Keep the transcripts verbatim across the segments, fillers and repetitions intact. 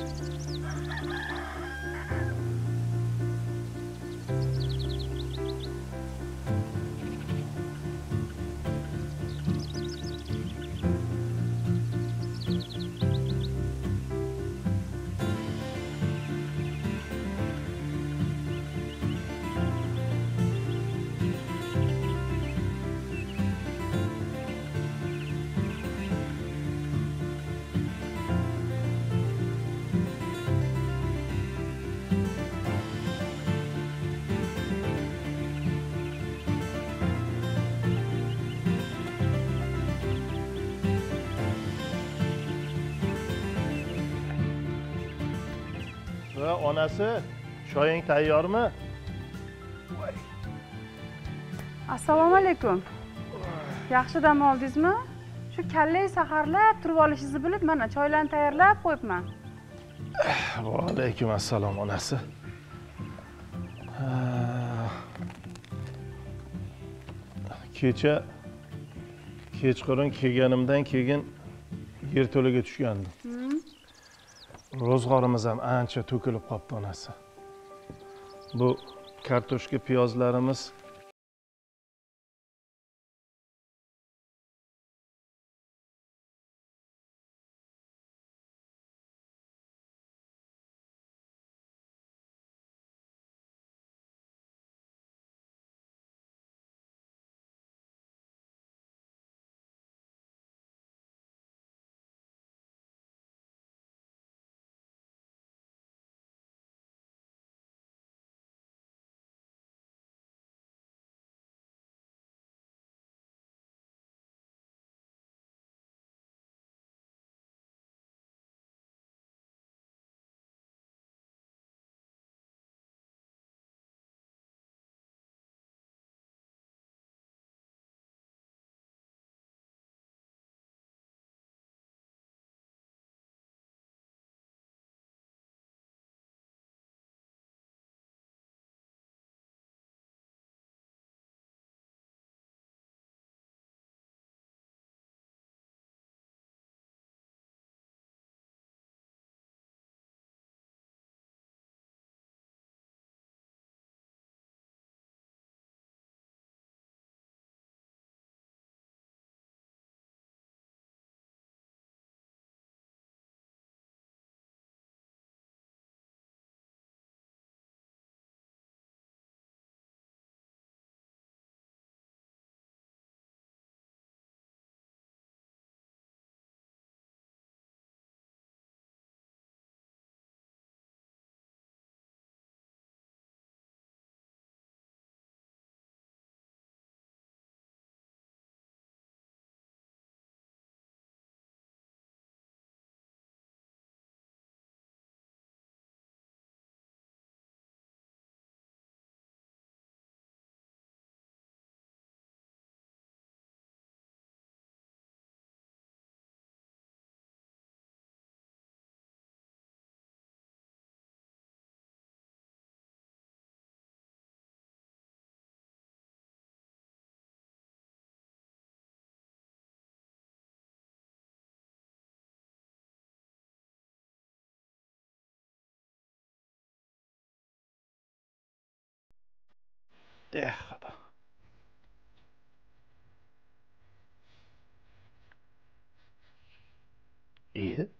Va onasi, shoying tayyormi? Assalomu alaykum. Yaxshi dam oldingizmi? Shu kallay saharlab turib olishingizni bilib, mana choylarni tayyorlab qo'yibman. Va alaykum assalom onasi. Kecha kechqurun kelganimdan keyin yerto'laga tushgandim. Ro'zg'orimiz ham ancha to'kilib qoldi onasi. Bu kartoshka, piyozlarimiz de xudo. İyi.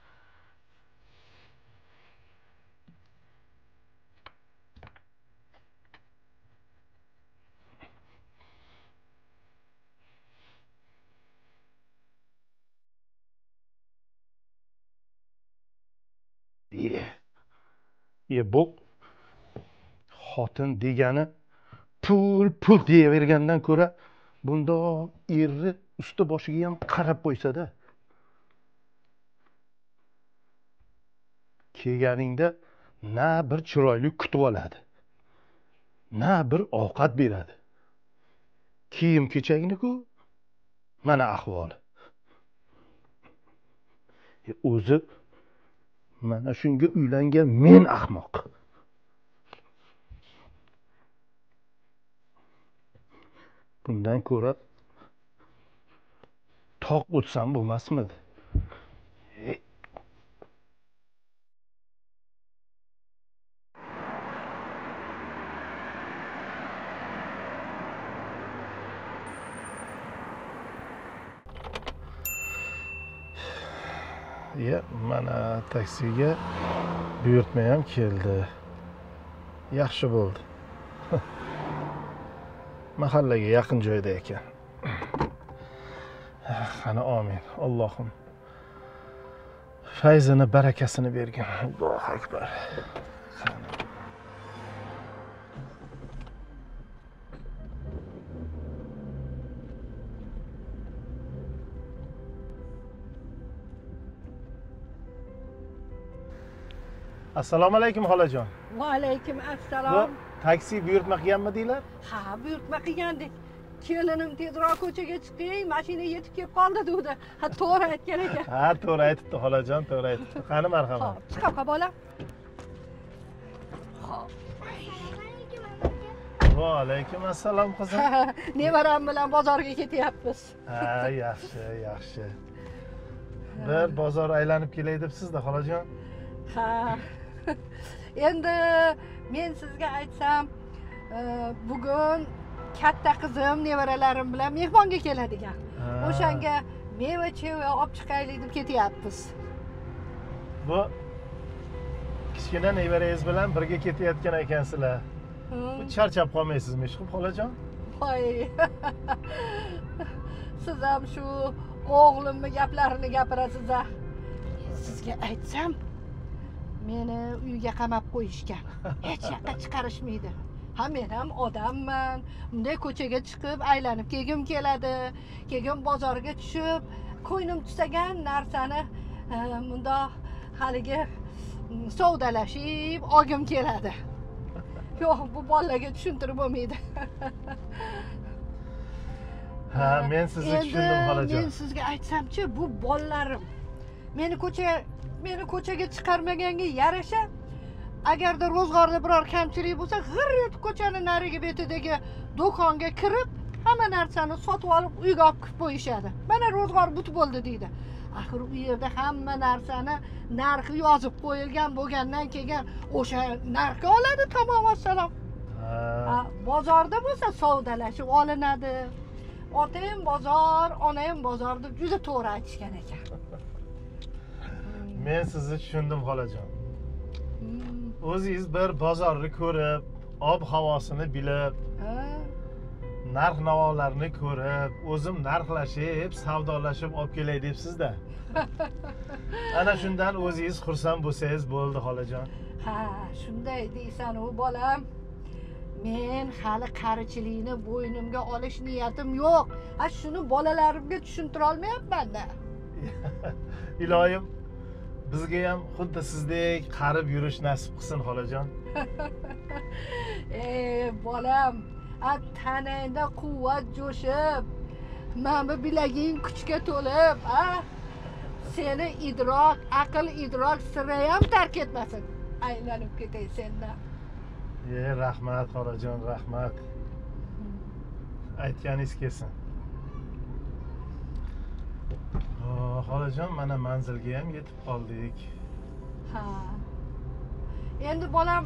İyi. İyi bu xotin degani pul pul deyavergandan ko'ra bundoq erni usti boshiga ham qarab qo'ysa-da. Kelganingda na bir chiroyli kutib oladi, na bir ovqat beradi. Kiyim kechagini-ku mana ahvoli. O'zi mana shunga uylangan men ahmoq. Bundan ko'ra toq o'tsam bo'lmasmidi? Ya, mana taksiga buyurtma ham keldi. Yaxshi bo'ldi. Mahallaga yaqin joyda ekan. Qani amin. Allohim fayzini, barakasini bergin. Allohu akbar. Assalomu alaykum xolajon. Va alaykum Bu assalom. taksi buyurtma qilganmidinglar? Ha, buyurtma qilgandik. Kelinim tezroq ko'chaga chiqing, mashina yetib kelib qoldi dedi. Ha, to'g'ri aytgan ekan. Ha, to'g'ri aytibdi xolajon, to'g'ri aytibdi. Qani marhamat. Hop, chiqib qol bolam. Hop. Va alaykum assalom qizim. Nevaram bilan bozorga ketyapmiz. Ha, yaxshi, yaxshi. Bir bozor aylanib kelay debsiz-da xolajon. Ha. Endi men sizga aytsam, bugun katta qizim nevaralarim bilan mehmonga keladigan. O'shanga meva-cheva olib chiqaylik deb ketyapmiz. Bu kichkina nevarangiz bilan birga ketayotgan ekansizlar. Bu charchab qolmaysizmi, ishqib xolajon? Voy. Siz ham shu o'g'limni gaplarini gapirasiz-a. Sizga aytsam, meni uyga qamab qo'yishgan. Hech yoqqa chiqarishmaydi. Ha, men ham odamman. Bunday ko'chaga chiqib aylanib kelgim keladi. Keyin bozorga tushib, ko'nglim tusagan narsani bunda haligi savdalashib olgim keladi. Yo'q, bu bolalarga tushuntirib bo'lmaydi. Ha, men sizni tushundim xolajon. Men sizga aytsam-chi, bu bolalarim meni ko'chaga meni ko'chaga chiqarmaganga yarasha, agarda ro'zg'orda biror kamchilik bo'lsa, g'irret ko'chani narigi betidagi do'konga kirib, hamma narsani sotib olib uyga olib kirib qo'yishadi. Mana ro'zg'or but bo'ldi deydi. Axir u yerda hamma narsani narxi yozib qo'yilgan bo'lgandan keyin o'sha narxga oladi, tamom assalom. Ha, bozorda bo'lsa savdalashib olinadi. Otang bozor, onang bozor deb juda to'g'ri aytishgan ekan. Men sizni tushundim xolajon. O'zingiz bir bozorni ko'rib, ob-havosini bilib, narx-navolarni ko'rib, o'zim narxlashib, savdolashib olib kelay debsiz-da. Ana shundan o'zingiz xursand bo'lsangiz bo'ldi xolajon. Ha, shunday deysan u bolam. Men hali qarichilikni bo'ynimga olish niyatim yo'q. Ha, shuni bolalarimga tushuntira olmayapman-da. Iloyim bizga ham xuddi sizdek qarib yurish nasib qilsin xolajon. Ey bolam, tanangda quvvat jo'shib, mana bilaging kuchga to'lib, ha? Seni idrok, aql idrok sira ham tark etmasin. Aylanib ketay sendan. Ey, rahmat xolajon, rahmat. Aytganingiz kelsin. Xolajon, mana manzilga ham yetib qoldik. Ha. Endi bolam,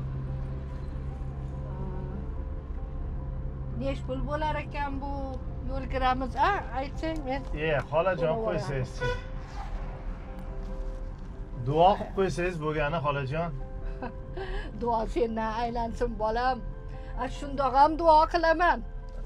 nech pul bo'lar ekan bu yo'l kiramiz, a? Aytsang men. Ey, xolajon qo'ysangiz-chi. Duo qilib qo'ysangiz bo'lgani xolajon. Duo sendan aylansin bolam. A, shundoq ham duo qilaman.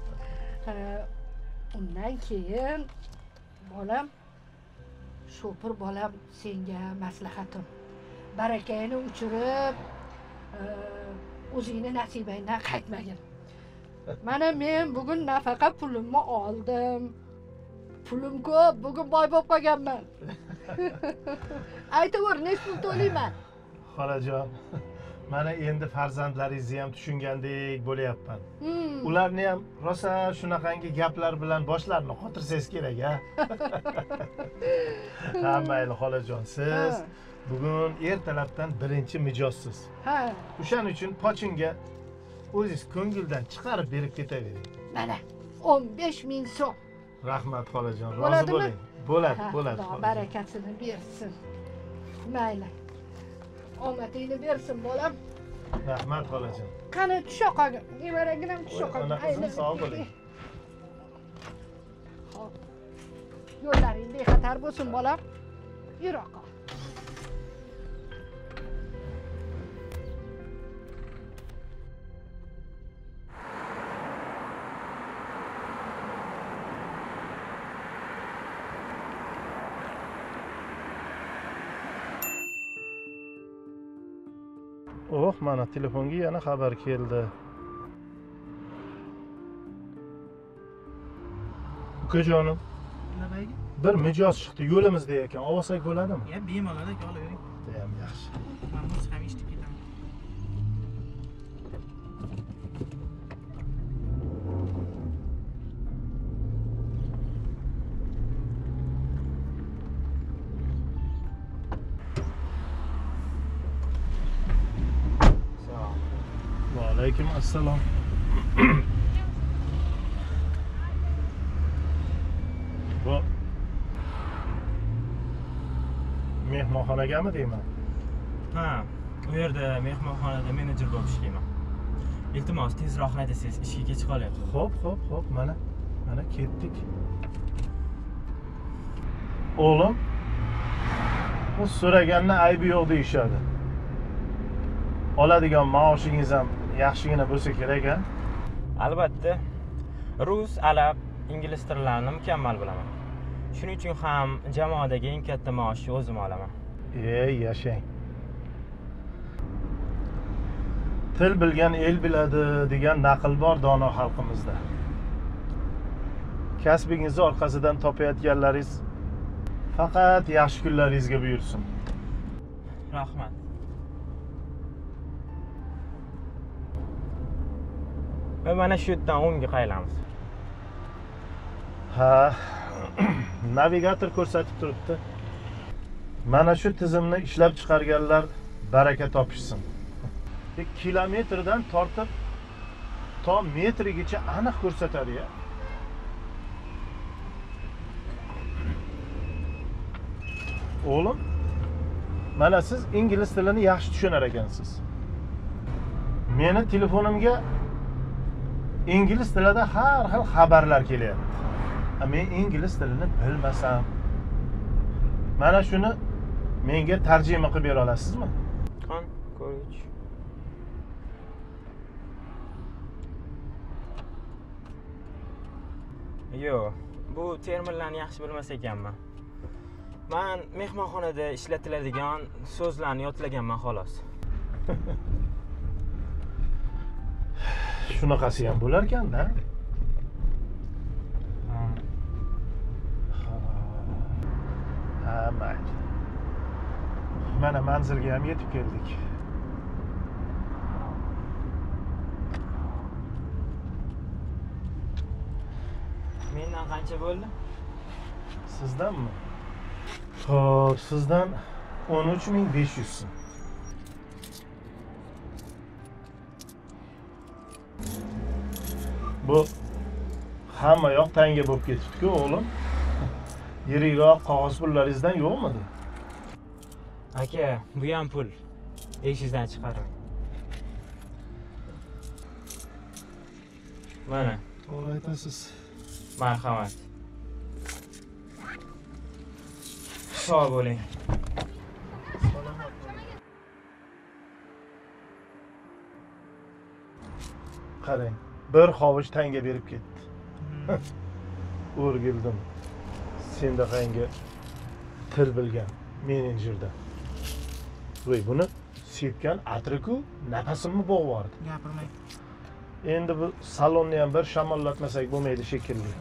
Undan keyin bolam, shopir bolam, senga maslahatim. Barakangni uchirib, o'zingni nasibangdan qaytmagin. Mana men bugun nafaqa pulimni oldim. Pulim ko'p, bugun boy bo'lib qolganman. Aytaver, nech pul to'layman? Xolajon, mana endi farzandlaringizni ham tushungandek bo'layapman. Ularni ham rosa shunaqangi gaplar bilan boshlarini qotirsangiz kerak, ha? Ha, mayli xolajon, siz bugun ertalabdan birinchi mijozsiz. Ha. O'shaning uchun pochinga o'zingiz ko'ngildan chiqarib berib ketavering. Mana o'n besh ming so'm. Rahmat xolajon, rozi bo'ling. Bo'ladi, bo'ladi. Xudo barakasini bersin. Mayli. Omadingni bersin bolam. Rahmat xolajon. Qani tusha qolgin. Nevarangni ham tusha qolgin. Ona qizim, sog' bo'ling. Xo'p. Yo'llaring bexatar bo'lsin bolam. Yura qol. Oh, mana telefonga yana xabar keldi. Ukajonim, nimaga? bir mijoz chiqdi, yo'limizda ekan. Olsak bo'ladimi? Ya bemalol aka olavering. Ham yaxshi. Men o'z ham eshitib ketaman. Va alaykum assalom. Bu mehmonxonagami deyman? Ha, u yerda mehmonxonada menejer bo'lib ishlayman. Iltimos, tezroq haydasangiz, ishga kech qolyapti. Xo'p, xo'p, xo'p, mana mana ketdik. O'g'lim, bu so'raganni aybi yo'q deyishadi. Oladigan maoshingiz ham yaxshigina bo'lsa kerak-a? Albatta, rus, arab, ingliz tillarini mukammal bilaman. Shuning uchun ham jamoadagi eng katta maoshni o'zim olaman. Ey, yashang. Til bilgan el biladi degan naql bor dono xalqimizda. Kasbingizni orqasidan topayotganlaringiz faqat yaxshi kunlaringizga buyursin. Rahmat. Va mana shu yerdan o'ngga qaylamiz. Ha, navigator ko'rsatib turibdi. Mana shu tizimni ishlab chiqarganlar baraka topishsin. Kilometrdan tortib to metrigacha aniq ko'rsatadi-ya. O'g'lim, mana siz ingliz tilini yaxshi tushunar ekansiz. Meni telefonimga ingliz tilida har xil xabarlar kelyapti. Men ingliz tilini bilmasam, mana shuni menga tarjima qilib bera olasizmi? Qan, ko'rich. Yo'q, bu terminlarni yaxshi bilmas ekanman. Men mehmonxonada ishlatiladigan so'zlarni yodlaganman xolos. Shunaqasi ham bo'lar ekan-da. Ha, mayli. Mana manzilga ham yetib keldik. Mendan qancha bo'ldi? Sizdanmi? Xo'p, sizdan o'n uch ming besh yuz so'm. Bu hamma yoq tanga bo'lib ketibdi-ku, o'g'lim. Yirikroq qog'oz pullaringizdan yo'qmidi? Aka, bu ham pul. Eshikdan chiqaring. Mana, To'g'ri aytasiz. marhamat. Sog' bo'ling. Salomat bo'ling. Qarang, bir hovuch tanga berib ketdi. O'rgildim. Sendaqangi til bilgan menejerdan. Voy, buni sepgan atriku nafasimni bo'g'vordi. Gapirmang. Endi bu salonni ham bir shamollatmasak bo'lmaydi shekilli.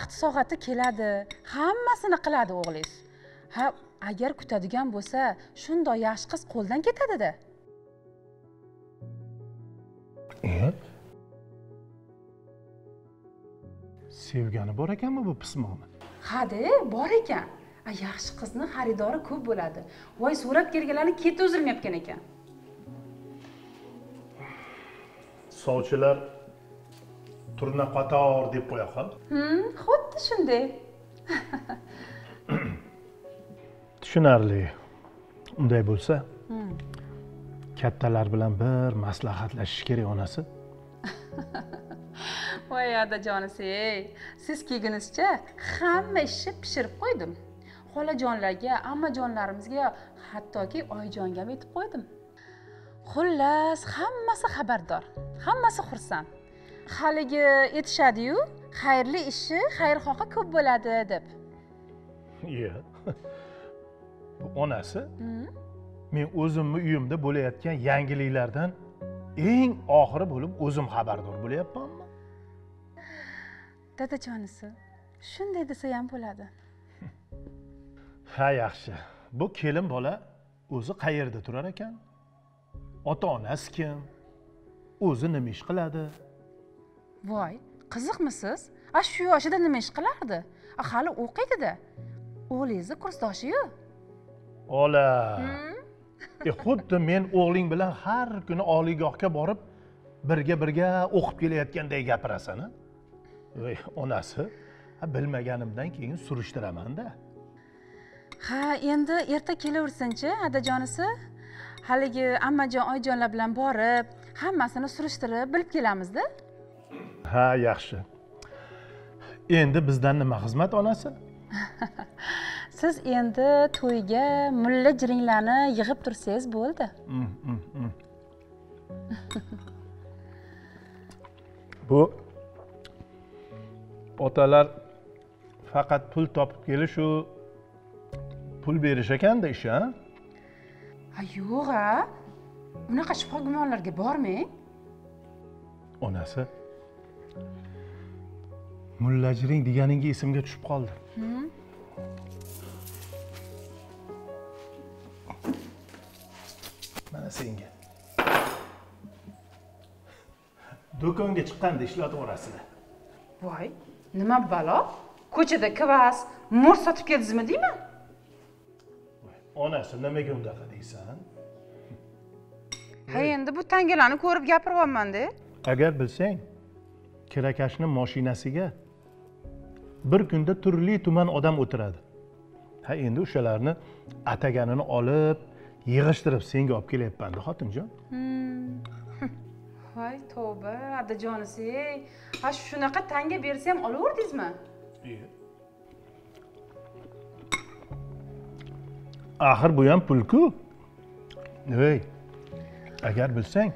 vaqt soati keladi, hammasini qiladi o'g'lingiz. Ha, agar kutadigan bo'lsa, shunday yaxshi qiz qo'ldan ketadi-da. E? Sevgani bor ekanmi bu pismoqni? Ha-de, bor ekan. A, yaxshi qizni xaridori ko'p bo'ladi. Voy, so'rab kelganlarning keti uzilmayotgan ekan. Sovchilar turna qator deb qo'ya qol. Hmm, xuddi shunday. Tushunarli. Unday bo'lsa, kattalar bilan bir maslahatlashish kerak onasi. Voy otajonisi-ey, siz kelgunizcha hamma ishni pishirib qo'ydim. Xolajonlarga, ammajonlarimizga, hattoki oyijonga ham aytib qo'ydim. Xullas, hammasi xabardor, hammasi xursand. Haligi aytishadi-yu, xayrli ishi xayrixohi ko'p bo'ladi deb. Iya. Bu onasi men o'zimni uyimda bo'layotgan yangiliklardan eng oxiri bo'lib o'zim xabardor bo'layapmanmi? Dadajonisi, shunday desa ham bo'ladi. Ha, yaxshi. Bu kelin bola o'zi qayerda turar ekan? Ota-onasi kim? O'zi nima ish qiladi? Voy, qiziqmisiz? A, shu yoshida nima ish qilardi? A, hali o'qiydi-da. O'g'lingizni kursdoshi-yu. Ola. E, xuddi men o'g'ling bilan har kuni oliygohga borib, birga-birga o'qib kelayotganday gapirasan-a? Voy, onasi, bilmaganimdan keyin surishtiraman-da. Ha, endi erta kelaversin-chi, adajonisi. Haligi ammajon, oyijonlar bilan borib, hammasini surishtirib, bilib kelamiz-da. Ha, yaxshi. Endi bizdan nima xizmat onasi? Siz endi to'yga mulla jiringlarni yig'ib tursangiz bo'ldi. Bu otalar faqat pul topib kelishu pul berish ekanda ishi, ha? Ha, yo'q-a. Unaqa shubha gumonlarga bormang. Onasi, mullajiring deganingga esimga tushib qoldi. Mana senga. Do'konga chiqqanda ishlatib orasida. Voy, nima balo? Ko'chada kvas, mur sotib keldingizmi deyman? Onasi, nimaga undaqa deysan? Ha, endi bu tangalarni ko'rib gapiryapman-da. Agar bilsang, kirakashning mashinasiga bir kunda turli tuman odam o'tiradi. Ha, endi o'shalarni ataganini olib, yig'ishtirib senga olib kelyapman-da, xotinjon. Voy, tavba, adajonisi-ey. Ha, shunaqa tanga bersa ham olaverdingizmi? Axir bu ham pul-ku. Ey, agar bilsang,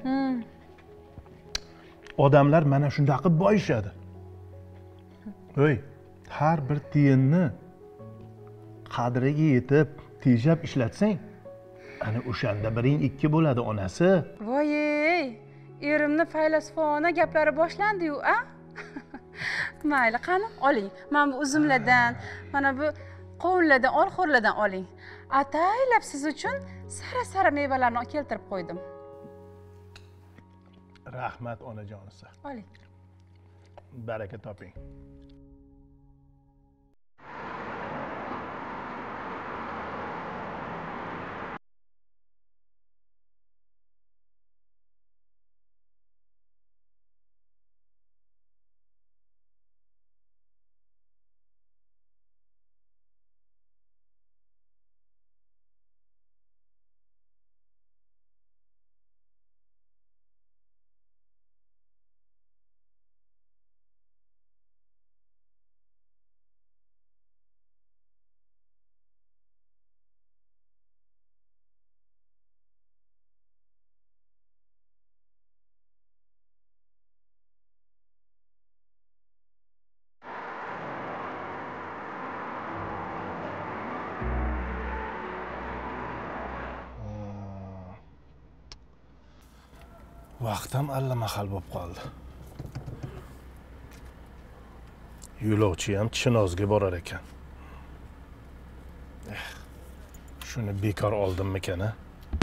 odamlar mana shunday qilib boyishadi. Ey, har bir tiyinni qadriga yetib, tejab ishlatsang, ana o'shanda biring ikki bo'ladi, onasi. Voy, erimni faylasufona gaplari boshlandi-yu, a? Mayli, qani, oling. Mana bu uzumlardan, mana bu qovunlardan, olxo'rlardan oling. Ataylab siz uchun sara-sara mevalarni keltirib qo'ydim. Rahmat onajonisi. Oling. Baraka toping. Vaqtim allamahal bo'lib qoldi. yo'lovchi ham Chinozga borar ekan. Eh, shuni bekor oldimmikan a?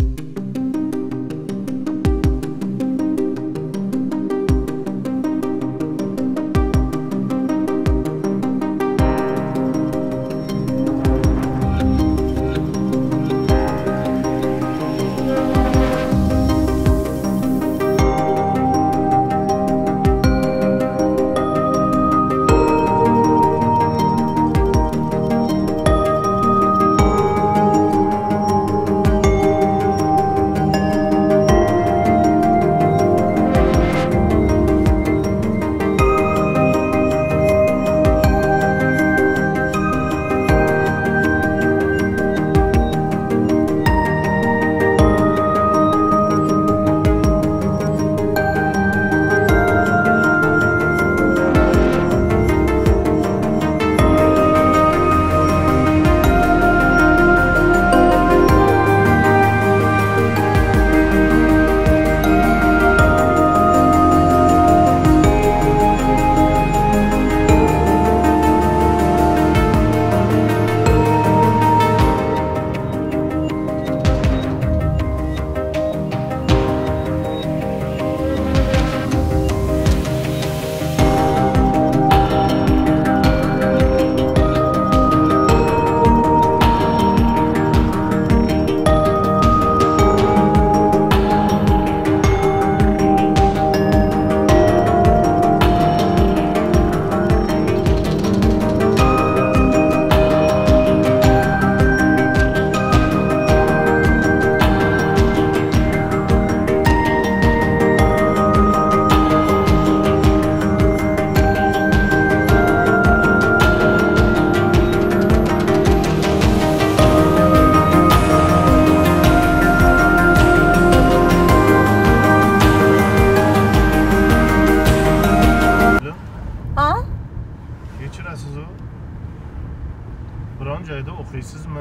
Biron joyda o'qiysizmi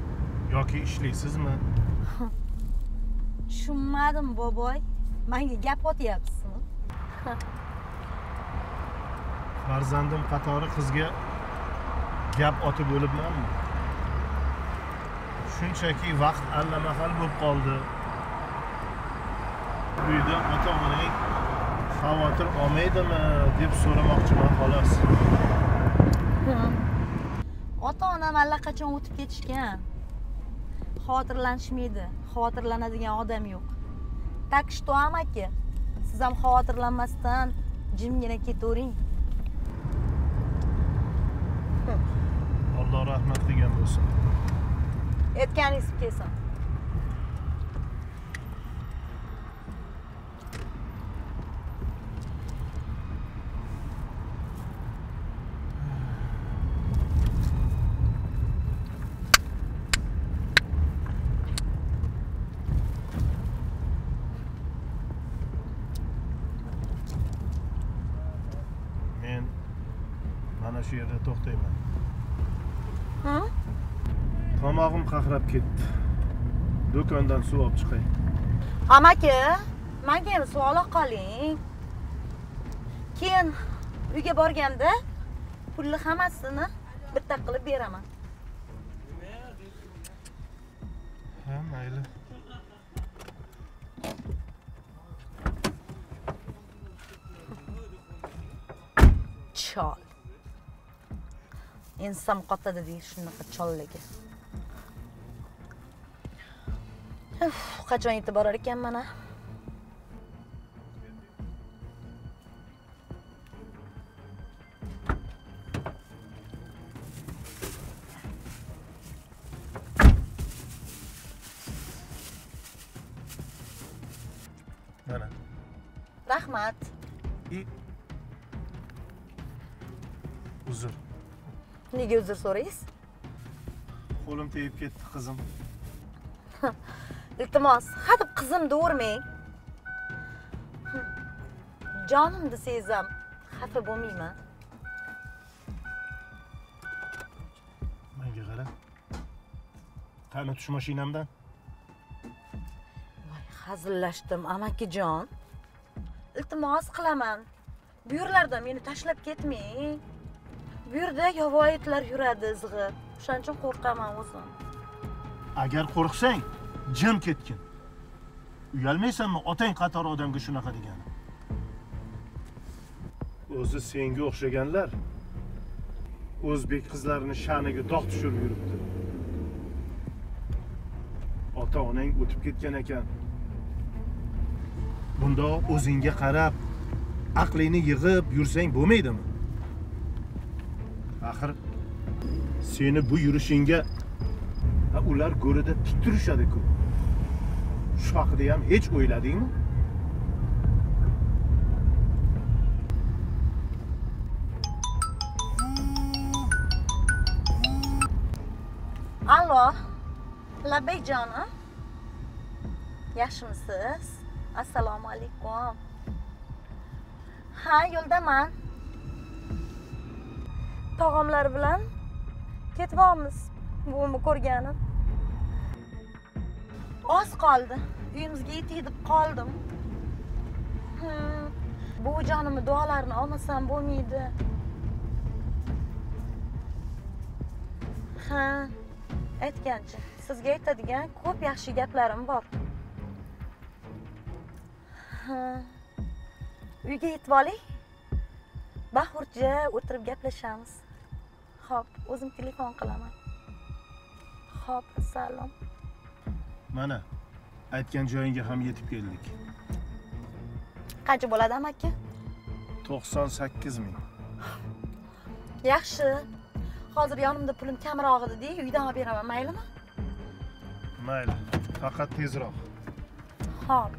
yoki ishlaysizmi? Tushunmadim boboy. Menga gap otyapsizmi? Farzandim qatori qizga gap otib o'libmanmi? Shunchaki vaqt allamahal bo'lib qoldi. Uyda ota-onang xavotir olmaydimi deb so'ramoqchiman xolos. Ota-onam allaqachon o'tib ketishgan. Xavotirlanishmaydi. Xavotirlanadigan odam yo'q. Tak что, amaki, siz ham xavotirlanmasdan jimgina ketavering. Alloh rahmat qilgan bo'lsin. Aytganingiz kelsin. Men mana shu yerda to'xtayman. Ha? Tomog'im qaqrab ketdi. Do'kondan suv olib chiqay. Amaki, menga ham suv olib qoling. Keyin uyga borganda pulni hammasini bitta qilib beraman. Ha, mayli. Chol. Inson qotadi deydi shunaqa cholligi. Uf, qachon yetib borar ekan mana? Mana. Rahmat. I uzr. Nega uzr so'raysiz? Qo'lim tegib ketdi qizim. Iltimos, hadeb qizim devermang. Jonim desam, xafa bo'lmayman. Menga qara. Qani tush mashinamdan? Voy, hazillashdim, amakijon. Iltimos qilaman. Bu yerlarda meni tashlab ketmang. Bu yerda yovvoyi itlar yuradi izg'ib. O'shaning uchun qo'rqaman o'zim. Agar qo'rqsang, jim ketgin. Uyalmaysanmi otang qatori odamga shunaqa degani? O'zi senga o'xshaganlar o'zbek qizlarini sha'niga dog' tushirib yuribdi. Ota-onang o'tib ketgan ekan. Bunda o'zingga qarab, aqlingni yig'ib yursang bo'lmaydimi? Axir seni bu yurishingga ular go'rida tik turishadi-ku. Shu haqida ham hech o'yladingmi? Allo. Labbay jonim. Yaxshimisiz? Assalomu alaykum. Ha, yo'ldaman. Tog'amlar bilan ketyapmiz. Buvimni ko'rganim. Oz qoldi. Uyimizga yetib deb qoldim. Bu jonimni duolarini olmasam bo'lmaydi. Ha, aytgancha, sizga aytadigan ko'p yaxshi gaplarim bor. Ha. Uyga yetib oling. Bahurja o'tirib gaplashamiz. Xo'p, o'zim telefon qilaman. Xo'p, salom. Mana, aytgan joyingga ham yetib keldik. Qancha bo'ladi amaki? to'qson sakkiz ming. Yaxshi. Hozir yonimda pulim kamroq edi, uydan olib beraman, maylimi? Mayli, faqat tezroq. Xo'p.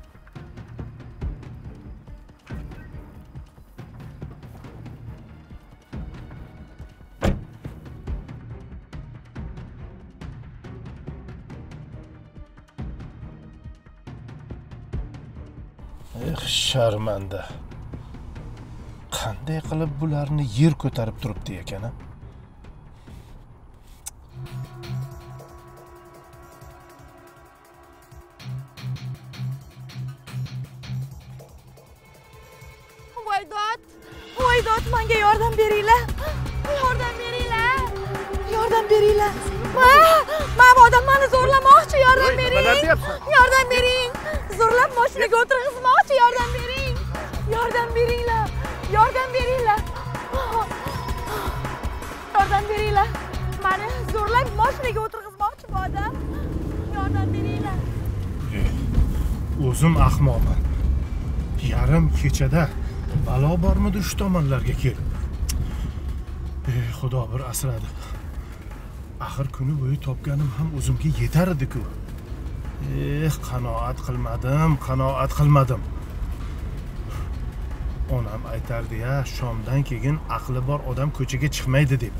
Eh, sharmanda. Qanday qilib bularni yer ko'tarib turibdi ekan-a? Voydod! Voydod, menga yordam beringlar. Yordam beringlar. Yordam beringlar. Ma, bu odam meni zo'rlamoqchi, yordam bering. Yordam bering. Zo'rlab mashinaga o'tirg'izmoqchi, yordam bering. Yordam beringlar. Yordam beringlar. Yordam beringlar. Meni zo'rlab mashinaga o'tirg'izmoqchi bu odam. Yordam beringlar. O'zim ahmoqman. Yarim kechada balo bormidi shu tomonlarga kelib. Ey, Xudo bir asradi. Axir kuni bo'yi topganim ham o'zimga yetar edi-ku. Eh, qanoat qilmadim, qanoat qilmadim. Onam aytardi-ya, shomdan keyin aqli bor odam ko'chaga chiqmaydi deb.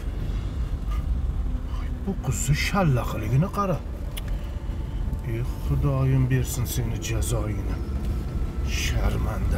Bu qizni shallaqligini qara. Ey, Xudoyim bersin seni jazoingni. Sharmanda.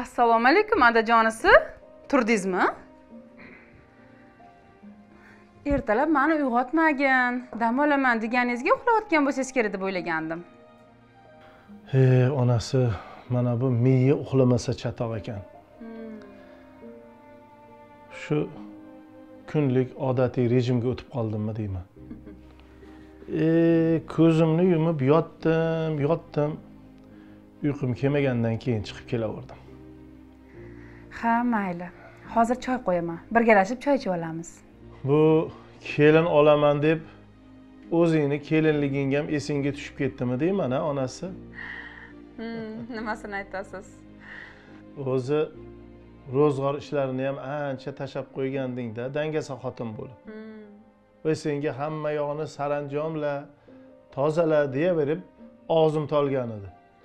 Assalomu alaykum, adajonisi. Turdingizmi? Ertalab meni uyg'otmagin, dam olaman deganingizga uxlayotgan bo'lsangiz kerak deb o'ylagandim. He, onasi, mana bu miya uxlamasa chatoq ekan. Shu kunlik odatiy rejimga o'tib qoldimmi deyman. E, ko'zimni yumib yotdim, yotdim. Uyqum kelmagandan keyin chiqib kelaverdim. Ha, mayli. Hozir choy qo'yaman. Birgalashib choy ichib olamiz. Bu kelin olaman deb o'zingni kelinliging ham esingga tushib ketdimi deyman, ha, onasi? Hmm, nimasini aytasiz? O'zi ro'zg'or ishlarini ham ancha tashab qo'yganding-da, dangasa xotin bo'lib. Hmm. Va senga hamma yo'g'ini saranjomla, tozala deya berib og'zim tolgan edi.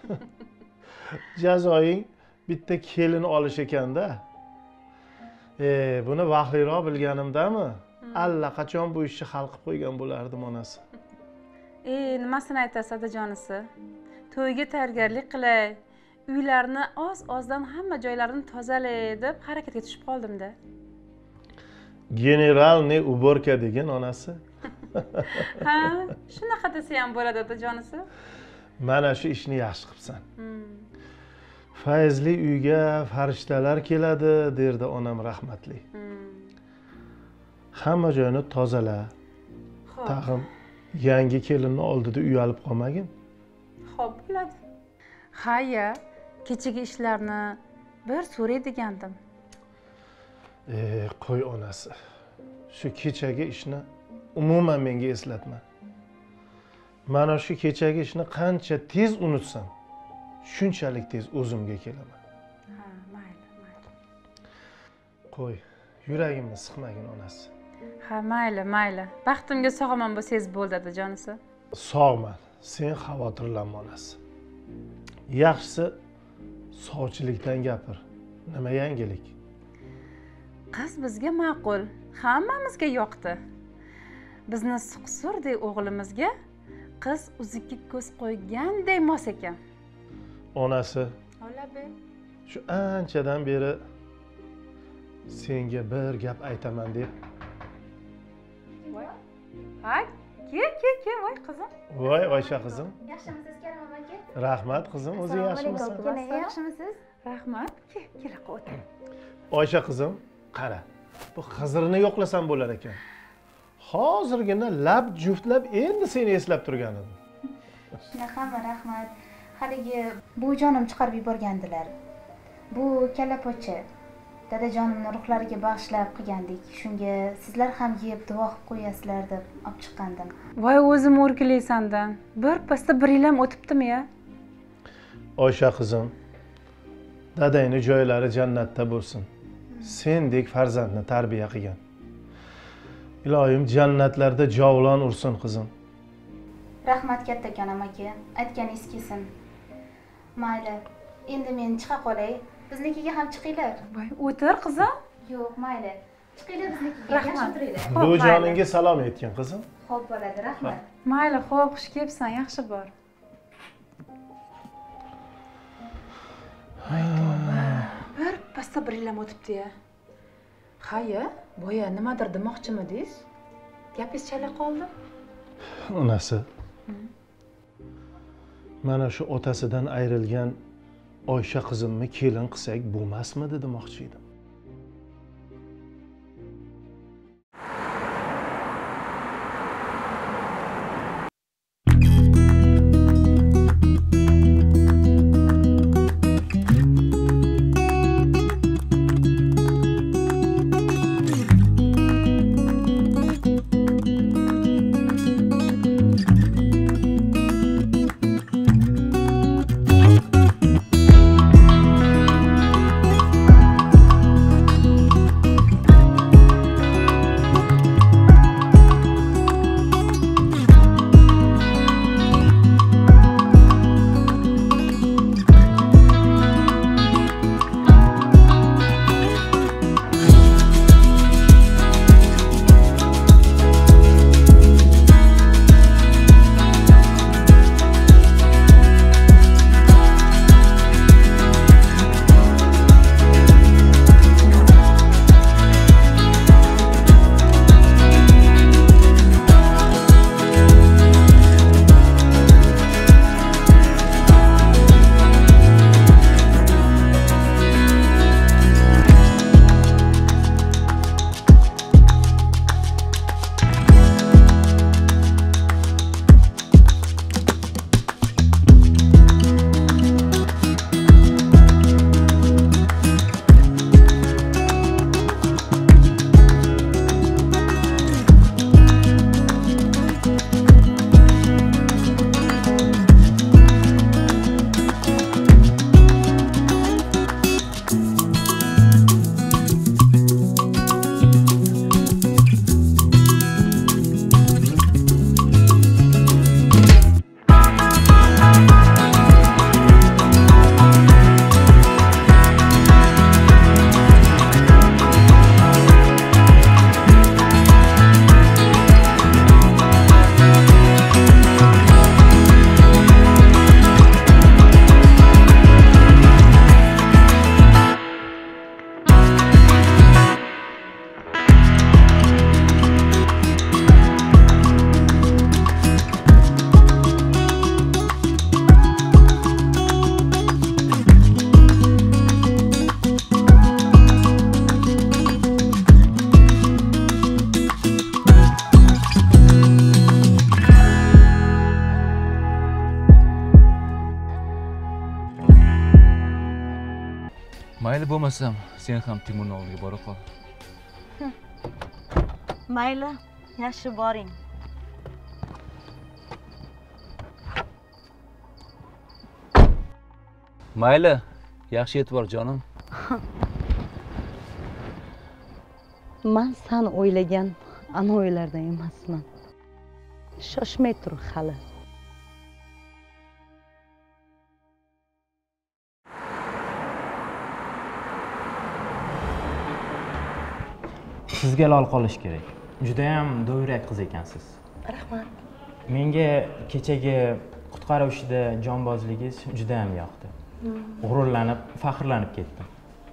Jazoing bitta kelin olish ekanda. E, buni vaqtliroq bilganimdami? Allaqachon bu ishni hal qilib qo'ygan bo'lardim, onasi. E, nimasini aytasiz, adajonisi? To'yga tayyorgarlik qilay, uylarni oz-ozdan hamma joylarini tozalay deb harakatga tushib qoldim-da. Generalniy uborka degan, onasi. Ha, shunaqa desa ham bo'ladi, adajonisi. Mana shu ishni yaxshi qilibsan. Fayzli uyga farishtalar keladi, derdi onam rahmatli. Hamma joyini tozala. Tag'in yangi kelinni oldida uyalib qolmagin. Xo'p, bo'ladi. Ha-ya, kechagi ishlarni bir so'ray degandim. E, qo'y onasi. Shu kechagi ishni umuman menga eslatma. Mana shu kechagi ishni qancha tez unutsam, shunchalik tez o'zimga kelaman. Ha, mayli, mayli. Qo'y, yuragimni siqmagin, onasi. Ha, mayli, mayli. Baxtimga sog'man bo'lsangiz bo'ldi, adajonisi. Sog'man, sen xavotirlanma, onasi. Yaxshisi sovchilikdan gapir. Nima yangilik? Qiz bizga ma'qul, hammamizga yoqdi. Bizni suqsurdek o'g'limizga qiz uzukka ko'z qo'yganday mos ekan. Onasi, Olabi. shu anchadan beri senga bir gap aytaman deb. Voy. Ha, kel, kel, kel, voy qizim. Voy, Oysha qizim. Yaxshimisiz, Karim aka? Rahmat qizim, o'zi yaxshimisan? Yaxshimisiz? Rahmat. Kel, kela o'tir. Oysha qizim, qara. Bu Xizrni yo'qlasam bo'lar ekan. Hozirgina lab juftlab endi seni eslab turgan edim. Shunaqami, rahmat. Haligi buvijonim chiqarib yuborgandilar. Bu kallapocha dadajonimni ruhlariga bag'ishlab qilgandik. Shunga sizlar ham yeb duo qilib qo'yasizlar deb olib chiqqandim. Voy, o'zim o'rgilaysandan. Bir pasda bir yil ham o'tibdimi-ya? Oysha qizim, dadangni joylari jannatda bo'lsin. Sendek farzandni tarbiya qilgan. Ilohim jannatlarda javlon ursin qizim. Rahmat kattakanam aka. Aytganingiz kelsin. Mayli, endi men chiqa qolay. Biznikiga ham chiqinglar. Voy, o'tir qizim. Yo'q, mayli. Chiqinglar biznikiga, Rahmat. yaxshi o'tiringlar. Bu joningga salom aytgin qizim. Xo'p bo'ladi, rahmat. Mayli, xo'p, xush kelibsan, yaxshi bor. Voy tavba. Bir pasda bir yil ham o'tibdi-ya. Ha-ya, boya nimadir demoqchimidingiz? Gapingiz chala qoldi. Onasi. Mana shu otasidan ayrilgan Oysha qizimni kelin qilsak bo'lmasmidi demoqchi edim. Mayli bo'lmasam, sen ham Timurning oldiga bora qol. Mayli, yaxshi boring. Mayli, yaxshi yetib bor jonim. Men sen o'ylagan ana o'ylardan emasman. Shoshmay tur hali. Sizga lol qolish kerak. Juda ham do'yrak qiz ekansiz. Rahmat. Menga kechagi qutqaruv ishida jonbozligingiz juda ham yoqdi. G'ururlanib, faxrlanib ketdim.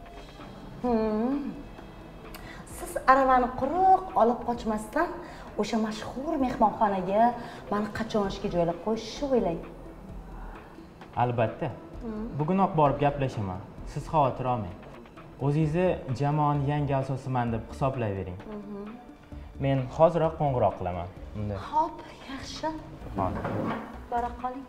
Siz aravani quruq olib qochmasdan o'sha mashhur mehmonxonaga meni qachon ishga joylab qo'yishni o'ylang. Albatta. Bugunoq borib gaplashaman. Siz xavotir olmang. O'zingizni jamoaning yangi asosiman deb hisoblayvering. Men hoziroq qo'ng'iroq qilaman. Unda. Xo'p, yaxshi. Bora qoling.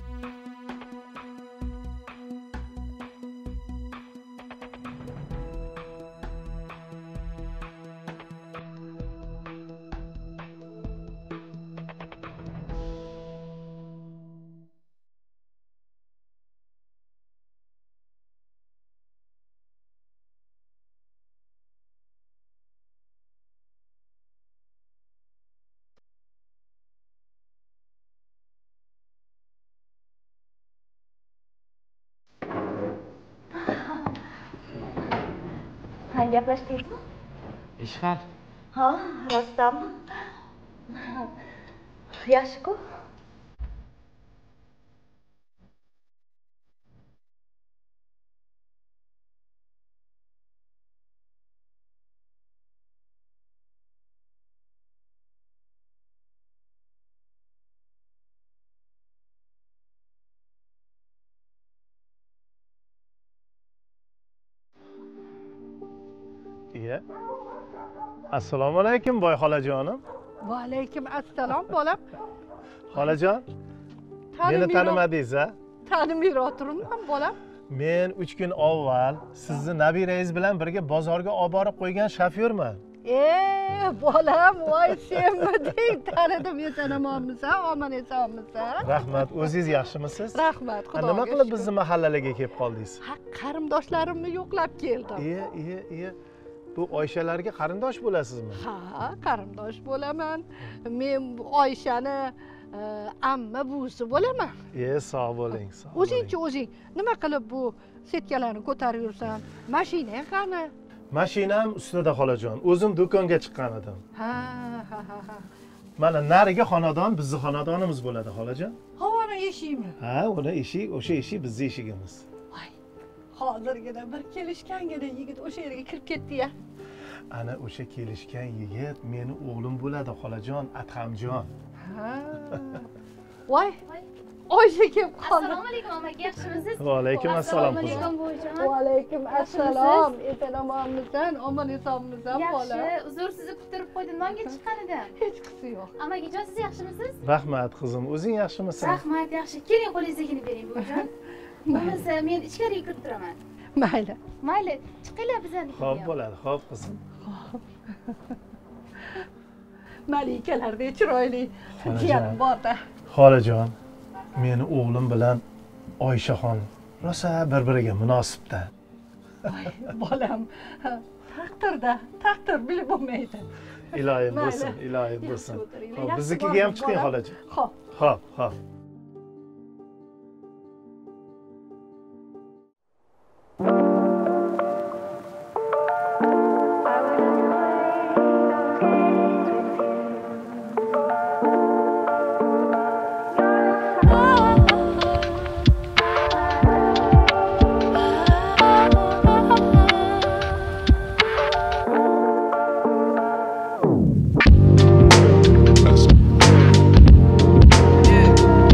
Qani gaplashdingizmi? Ishxal. Ha, rostdanmi? Yaxshi-ku. Iya. Assalomu alaykum boy xolajonim. Va alaykum assalom bolam. Xolajon, meni tanimadingiz-a? Tanimay o'tiribman bolam. Men uch kun avval sizni nabirangiz bilan birga bozorga olib borib qo'ygan shofyorman. Ee bolam, voy senmiding? Tanidim, esanamonmisan, omon esonmisan? Rahmat, o'zingiz yaxshimisiz? Rahmat, xudoga. Nima qilib bizni mahallalarga kelib qoldingiz? Ha, qarindoshlarimni yo'qlab keldim. Iya, iya, iya. Bu Oyshalarga qarindosh bo'lasizmi? Ha, qarindosh bo'laman. Men Oyshani amma buvisi bo'laman. E, sog' bo'ling, sog' bo'ling. O'zingchi o'zing nima qilib bu setkalarni ko'tarib yursan? Mashinang qani? Mashinam ustida xolajon. O'zim do'konga chiqqan edim. Ha, ha, ha, ha. Mana narigi xonadon bizning xonadonimiz bo'ladi xolajon. Havoni eshikmi? Ha, uni eshik, o'sha eshik bizning eshigimiz. Voy. Hozirgina bir kelishgangina yigit o'sha yerga kirib ketdi-ya. Ana o'sha kelishgan yigit meni o'g'lim bo'ladi xolajon, Adhamjon. Ha. Voy. Oysha kelib qoldi. Assalomu alaykum amaga, yaxshimisiz? Va alaykum assalom. Assalomu alaykum buvijon. Va alaykum assalom. Eson-omonmisan? Omon esonmisan bola? Yaxshi, uzr sizni kuttirib qo'ydim. Nonga chiqqan edim. Hech qisi yo'q. Amagijon, siz yaxshimisiz? Rahmat qizim, o'zing yaxshimisan? Rahmat, yaxshi. Keling, qo'lingizdagini bering buvijon. Bo'lmasa men ichkariga kirib turaman. Mayli. Mayli, chiqinglar bizani. Xo'p bo'ladi, xo'p qizim. Malikalardek chiroyli jiyanim bor-da. Xolajon, meni o'g'lim bilan Oyshaxon rosa bir-biriga munosibda. Voy, bolam, taqdirda, taqdir bilib bo'lmaydi. Iloyim bo'lsin, iloyim bo'lsin. Xo'p, biznikiga ham chiqing xolajon. Xo'p. Xo'p, xo'p. Yeah.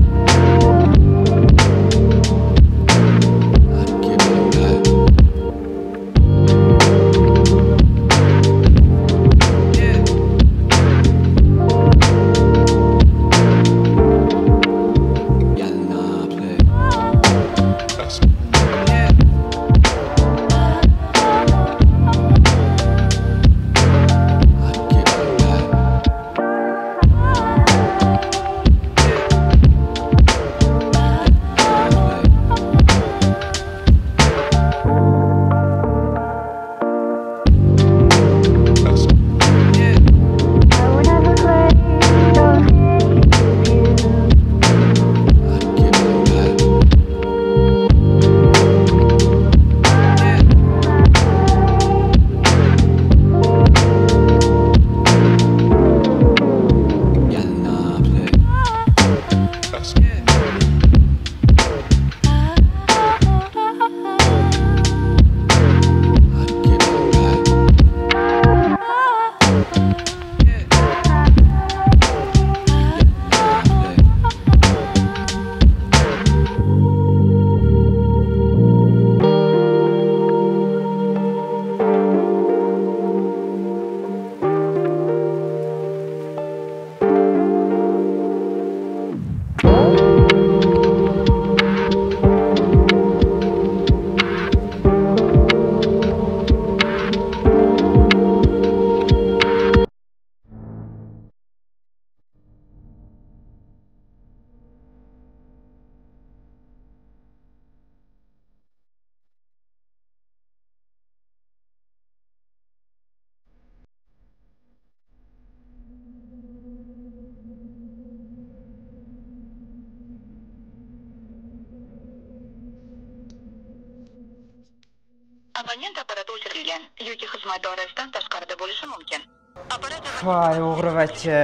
abonent apparati o'chirilgan yoki xizmat doirasidan tashqarida bo'lishi mumkin. Apparat voy o'g'rivachcha.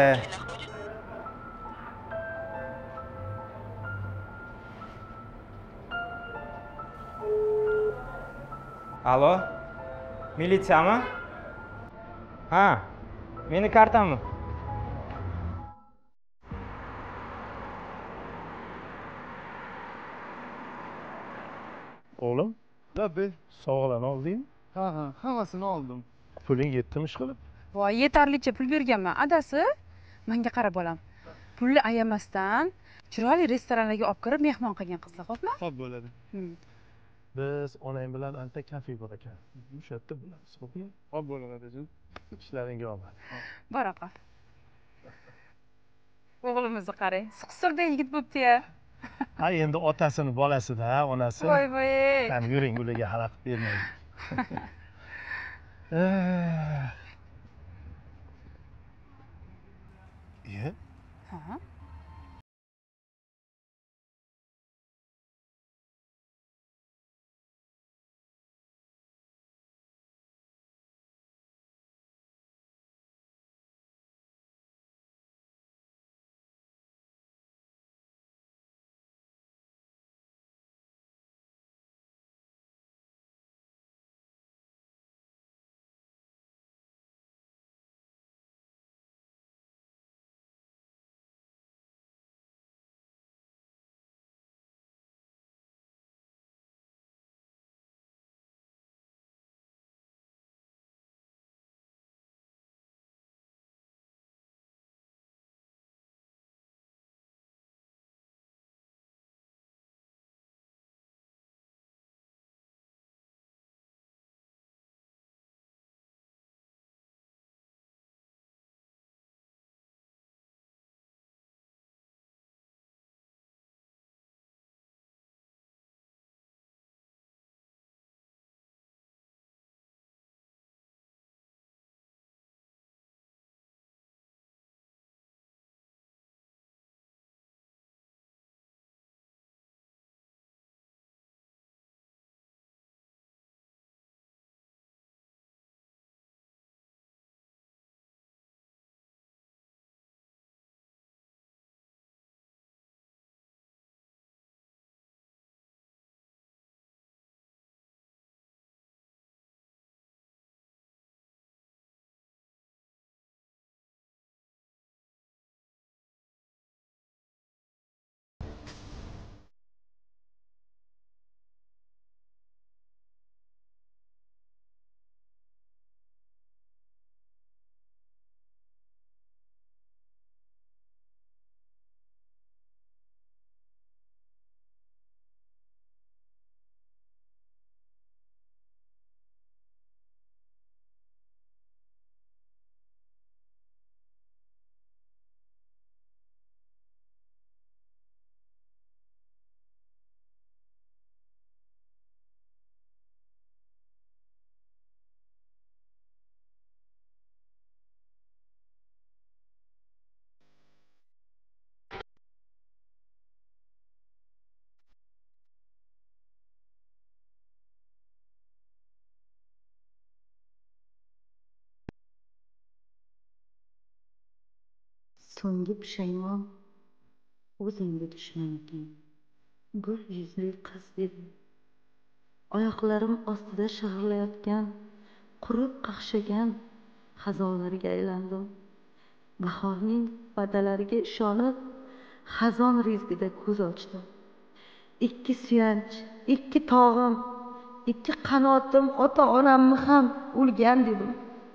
Alo? Militsiyami? Ha, meni kartammi? O'g'lim, Labbi. sovg'alarni oldingmi? Ha ha, hammasini oldim. Puling yetdimi ishqilib? voy yetarlicha pul berganman adasi. Menga qara bolam, pulni ayamasdan chiroyli restoranlarga olib kirib mehmon qilgan qizlar, xo'pmi? Xo'p bo'ladi. Biz onang bilan anta kafe bor ekan. O'sha yerda bo'lamiz, xo'pmi? Xo'p bo'ladi adajim. Ishlaringga omad. Bora qol. O'g'limizni qarang, suqsurday yigit bo'pti-ya. Ha, endi otasini bolasida, onasi. Voy voy. Ham yuring, ularga xalaqit bermaylik. Iye? Ha? So'nggi pushaymon o'zingga dushman ekan. Gul yuzli qiz edim. Oyoqlarim ostida shig'irlayotgan, qurib qaqshagan xazonlarga aylandim. Bahorning va'dalariga ishonib, xazon rizqida ko'z ochdim. Ikki suyanch, ikki tog'im, ikki qanotim ota-onamni ham o'lgan dedim.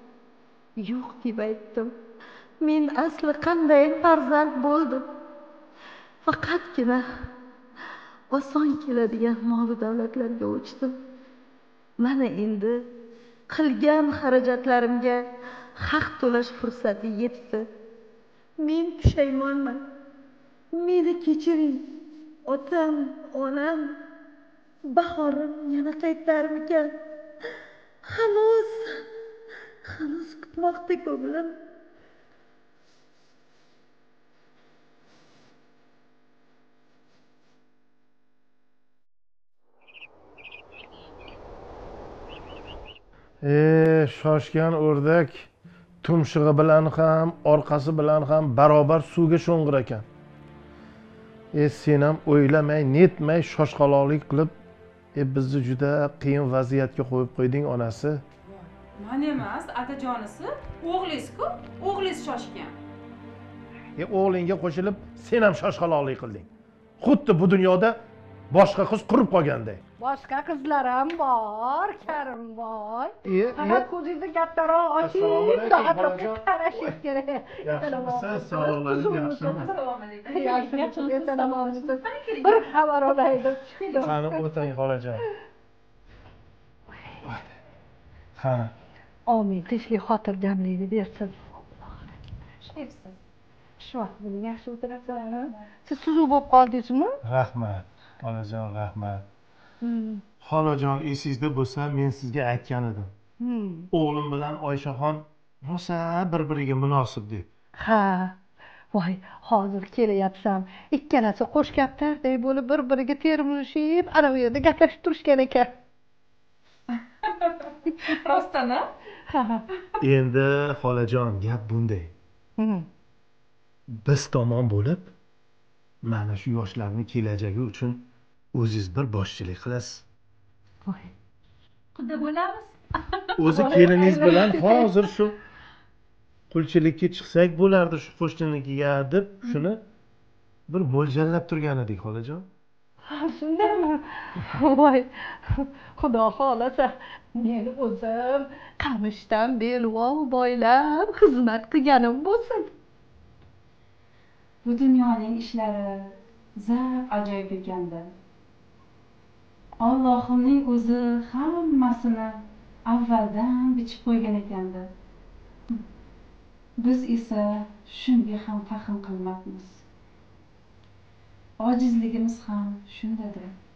Yo'q deb aytdim. Men asli qanday farzand bo'ldim? Faqatgina oson keladigan mol davlatlarga o'chdim. Mana endi qilgan xarajatlarimga haq to'lash fursati yetdi. Men pushaymonman. Meni kechiring. Otam, onam, bahorim yana qaytarmikan? Hanuz, hanuz kutmoqda ko'nglim. e shoshgan o'rdak tumshug'i bilan ham orqasi bilan ham barobar suvga sho'ng'ir ekan. E sen ham o'ylamay netmay shoshqaloqlik qilib e bizni juda qiyin vaziyatga qo'yib qo'yding onasi. Men emas, atajonisi, o'g'lingiz-ku, o'g'lingiz shoshgan. E o'g'lingga qo'shilib sen ham shoshqaloqlik qilding. Xuddi bu dunyoda boshqa qiz qurib qolganday. Boshqa qizlar ham bor, Karimboy. E, Faqat ko'zingizni kattaroq oching, do'xtirga qarashingiz kerak. Yaxshimisiz? Sog'lig'ingiz yaxshimi? Yaxshi, yaxshi. Bir xabar olaydim. Qani o'tang xolajon. Qani. Omin, tinchlik xotirjamlikni bersin. Shepsiz. Shu vaqt bilan yaxshi o'tirasizlarmi? Siz suzuv bo'lib qoldingizmi? Rahmat. Xolajon, rahmat. Xolajon, esingizda bo'lsa, men sizga aytgan edim. O'g'lim bilan Oyshaxon rosa bir-biriga munosib deb. Ha. Voy, hozir kelyapsam, ikkalasi qo'sh kaptardek bo'lib bir-biriga termilishib, ana bu yerda gaplashib turishgan ekan. Rostana? Ha. Endi xolajon, gap bunday. Biz tomon bo'lib, mana shu yoshlarning kelajagi uchun o'zingiz bir boshchilik qilasiz. Voy. Quda bo'lamiz. O'zi keliningiz bilan hozir shu qulchilikka chiqsak bo'lardi shu qo'shninikiga deb shuni bir mo'ljallab turgan edik xolajon. Shundaymi? Voy, xudo xolasa, men o'zim qamishdan belvov boylab xizmat qilganim bo'lsin. Bu dunyoning ishlari zab ajoyib ekanda. Allohning o'zi hammasini avvaldan bichib qo'ygan ekanda. Biz esa shunga ham fahm qilmoqmiz. Ojizligimiz ham shundadir.